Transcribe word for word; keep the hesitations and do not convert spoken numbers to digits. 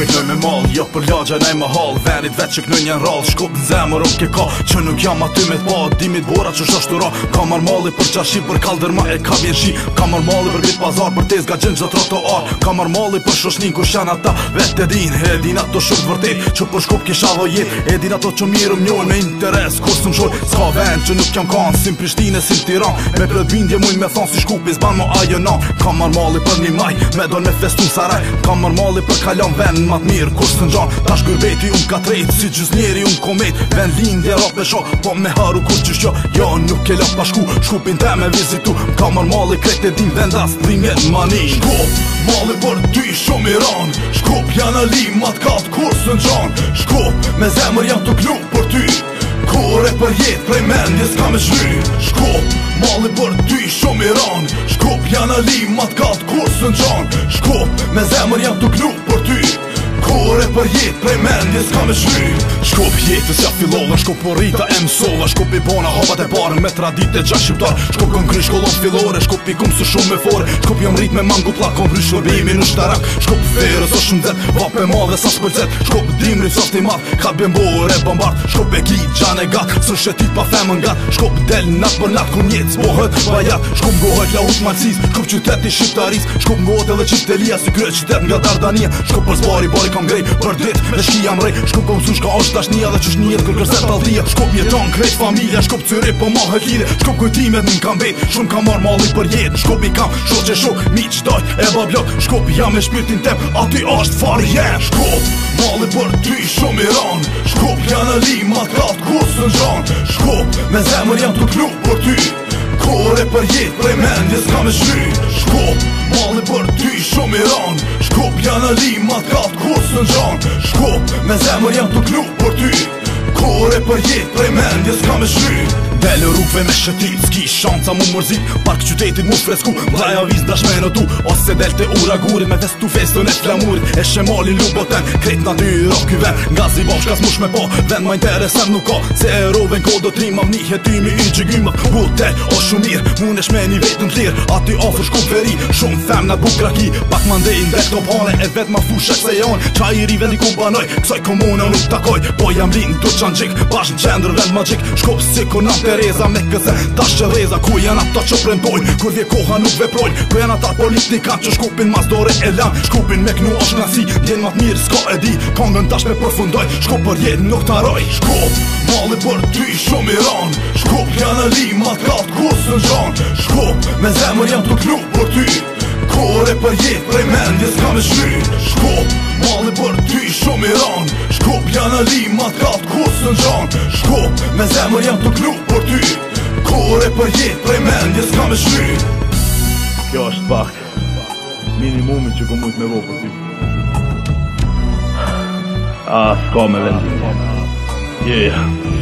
Shkup e knoj me mall, jo për lagja nej më hall. Venit vet që knoj njën rall, Shkup në zemër unë ke ka, që nuk jam aty me t'pa. Dimit bora që shashtura, ka mar malli për qashi, për kalder ma e ka vjen shi. Ka mar malli për bit pazar, për tez ga gjën që trotoar. Ka mar malli për shoshnin ku shan ata, vet e din. E din ato shumë vërtet, që për Shkup kisha vojet. E din ato që mirë m'njohen me interes, kur së m'shoj. S'ka vend që nuk jam kanë, si Prishtinë, si Tiran. Me plët bindje mujn me thonë si Shkupi s'ban mo ajo na. Ka mar malli për një maj, me don me festun saraj. Ka mar malli për kalon vend mat mirë, kur së n'gjan. Tash gyrbeti unë ka trejt, si gjysnjeri unë komet. Ven lindje rap me shok, po me haru kur qysh jo. Jo nuk e lap pa shku, Shkupin te me vizitu. Ka mar malli krejt e din vendas, dhimbjet mani. Shkup, malli për ty shumë i ran. Shkup janë ali mat kat kur së n'gjan. Shkup, me zemër jam të klu për ty. Kur e për jet prej mendje s'ka me shry. Shkup, malli për ty shumë i ran. Shkup janë ali mat kat kur së n'gjan. Shkup, me zemër jam të klu për ty. Kur e për jet prej mendje s'ka me shry. Shkup jetës ja fillova, Shkup po rrita e mësova. Shkup i bona hapat e parën me tradite gjash shqiptar. Shkup kon kry shkollon fillore, Shkup i kum së shumë me fore. Shkup jam rrit me mangu plak, kon vry shërbimi në shtarak. Shkup ferës o shumë zet, vap e madhe sa s'pëlqet. Shkup dimri soft i madh, ka bjembore e bombard. Shkup e ki gjan e gat, së shetit pa femën gat. Shkup del nat për nat, ku njet s'bohet bajat. Shkup ngohet laut malsis, Shkup qyteti shqiptaris. Shkup ngohet edhe qiftelia, si krye qytet nga Dardania. Shkup për zbari, bari kam grej, për dit, dhe shki jam rej. Shkup kom su shka është tashnia dhe qysh njet kër kërset taltia. Shkup jeton krejt familja, Shkup cyri po ma hëllide. Shkup kujtimet në kam bet, shumë kam mar malli për jet. Shkup i kam shok që shok, miq dojt e bablok. Shkup jam me shpirtin tem, aty është fari jen. Shkup, malli për ty shumë i ran. Shkup janë ali mat kat kur së n'gjan. Shkup, me zemër jam të klu për ty. Kur e për jet prej mendje s'ka me shry. Shkup, malli për ty shumë i ran. Shkup janë ali mat kat kur së n'gjan. Shkup, me zemër jam të klu për ty. Kur e për jet prej mendje s'ka me shry. Dele rrugve me shëtit, s'ki shanca mu mërzit. Park qytetit mu fresku, mlaja viz dashme në tu. Ose del të ura gurit me festu festën e flamurit. E shemali luboten, kret na dy rock i ven. Nga zi bashkas mush me po, vend ma interesant nuk ka. Se e roven kodo trim av një jetymi i gjygyma. Hotel o shumë mirë, munesh me një vetën t'lirë. Ati ofër Shkup veri, shumë femna bukraki. Pak ma ndejnë dhe këto pane, e vet ma fushek se janë. Qa i ri vendi ku banoj, kësoj komune nuk takoj. Po jam lin të qanë gjik, bash në qendrë vend ma gjik. Shkup si kur nam Tereza me këse, tash që reza. Ku janë ata që prendojnë, kur vje koha nuk veprojnë. Ku janë ata politikan që Shkupin mas dore e lan. Shkupin me knu është knasi, djen mat mirë s'ka e di. Kongën tash me përfundoj, Shkup për jetë nuk taroj. Shkup, malli për ty shumë i ran. Shkup janë ali mat kat kur së n'gjan. Shkup, me zemër jam të klu për ty. Kur e për jetë prej mendje s'ka me shry. Shkup, malli për ty shumë i ran. Shkup janë ali mat kat kur së n'gjan. Shkup, me zemër jam të klu për ty. Kur e për jetë prej mendje s'ka me shry. Kjo është pak minimumi që ku mujt me vo për ty. A, s'ka me vendim. Yeah.